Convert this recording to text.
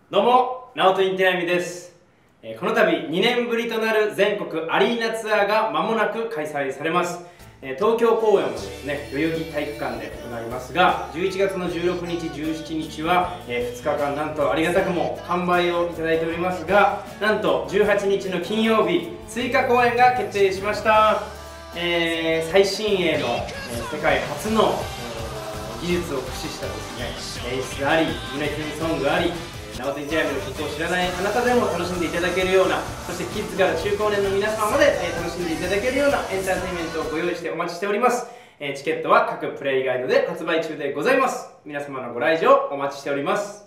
どうも、ナオトインテナミです。この度2年ぶりとなる全国アリーナツアーが間もなく開催されます。東京公演もですね、代々木体育館で行いますが、11月の16日、17日は2日間なんとありがたくも完売をいただいておりますが、なんと18日の金曜日、追加公演が決定しました。最新鋭の世界初の技術を駆使したですね、演出あり、胸キュンソングあり、ナオトインテナミの曲を知らないあなたでも楽しんでいただけるような、そしてキッズから中高年の皆様まで楽しんでいただけるようなエンターテインメントをご用意してお待ちしております。チケットは各プレイガイドで発売中でございます。皆様のご来場お待ちしております。